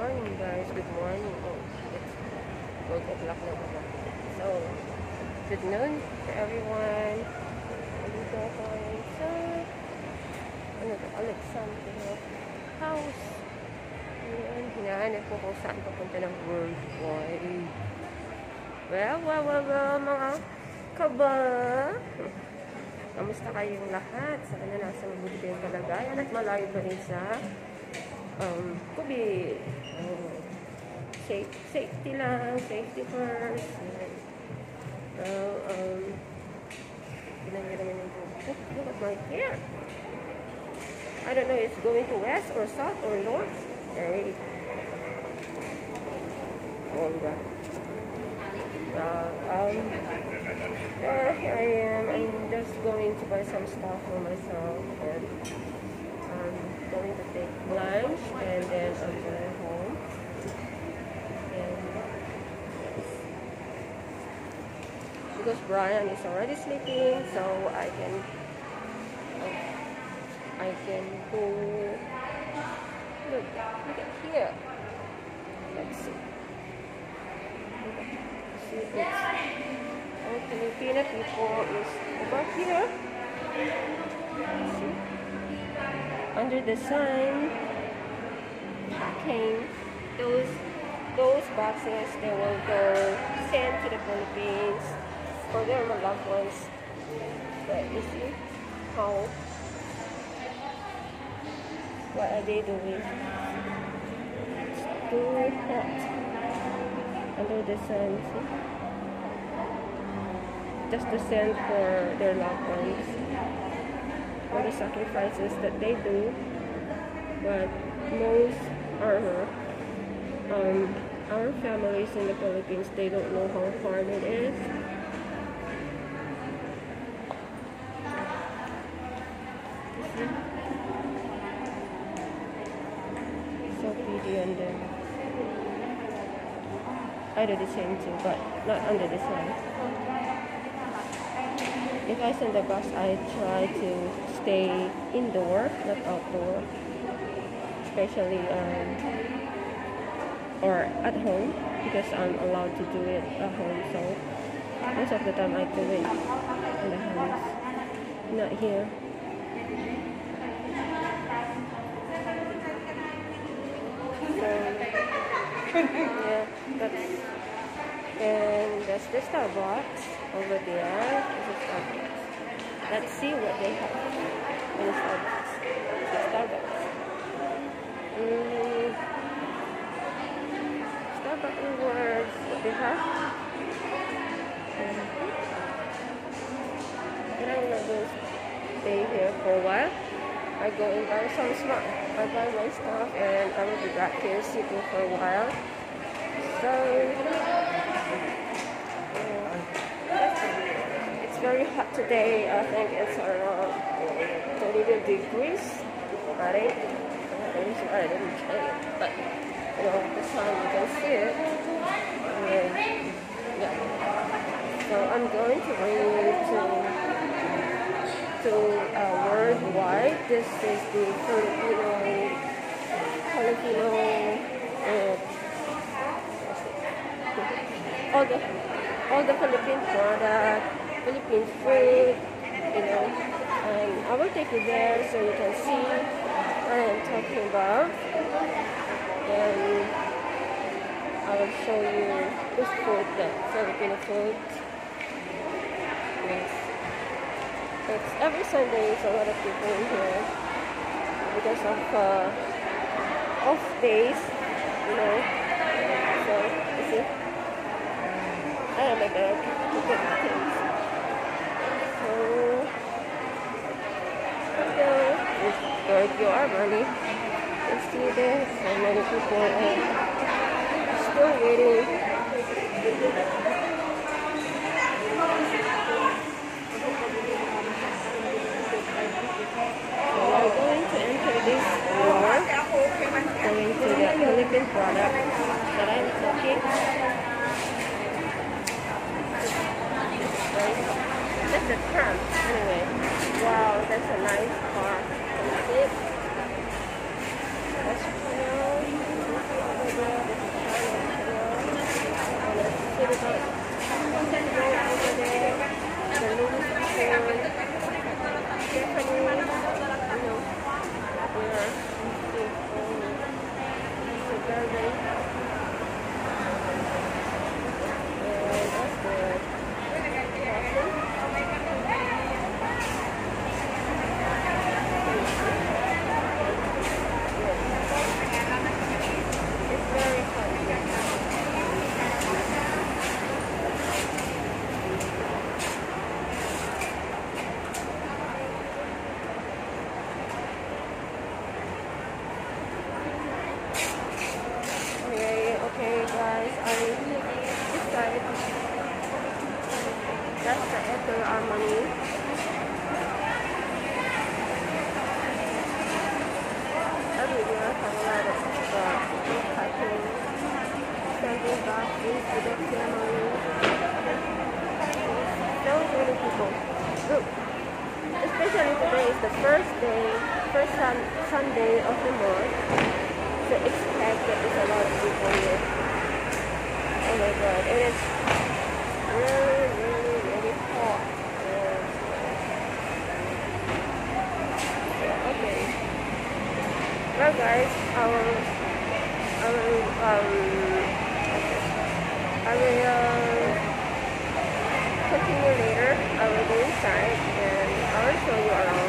morning, guys. Good morning. Oh, it's 12 o'clock na ba? So, good noon to everyone. Dito ako ngayon sa Alexandria House. Ayan, hinahanap ko kung saan papunta ng worldwide. Well, mga kaba. Kamusta kayong lahat? Sana nasa mabuti kayong kalagayan at malayo pa rin sa COVID. Safety lang, safety first. Look at my hair. I don't know if it's going to west or south or north. Hey. Here I am. I'm just going to buy some stuff for myself, and I'm going to take lunch, and then I'm going home. And because Brian is already sleeping, so I can go. Look at here. Let's see. Our Filipino people is over here. See? Under the sun, packing those boxes. They will go sent to the Philippines for their loved ones. But you see how what are they doing? It's too hot under the sun. See? Just to send for their loved ones, for the sacrifices that they do. But most our families in the Philippines, they don't know how hard it is. So pretty on them. I do the same too, but not under the sun. If I send the bus, I try to stay indoor, not outdoor. Especially or at home, because I'm allowed to do it at home. So most of the time I do it in the house, not here. So yeah, that's the Starbucks over there. This is Starbucks. Let's see what they have in Starbucks. Starbucks rewards. What they have. And I'm not going to stay here for a while. I go and buy some smart. I buy my stuff, and I will be back here sitting for a while. So it's very hot today. I think it's around 32 degrees. I didn't check it, but you know, the sun, you can see it. And, yeah. So I'm going to bring you to worldwide. This is the Filipino all the Philippine product, Philippine food, you know, and I will take you there so you can see what I'm talking about, and I will show you this food, the Filipino food. Yes. It's every Sunday. There's a lot of people in here because of off days, you know. So you see, I am a bag to get things. So you are money. You see there, so many people are still waiting. So we're going to enter this door, going to the Philippine product that I'm talking. That's a tram, anyway. Wow, that's a nice car. Can you see it? That's here. It's a building. And that's the crossing. It's very fun. Okay guys, I decided that's the Eiffel Armory. Everywhere have a lot of packing, standing boxes, the ceremony. So many people. Look, especially today is the first Sunday of the month. So expect that there's a lot of people here. Oh my god, and it's really hot. Okay. Well guys, I will continue later. I will go inside and I will show you around.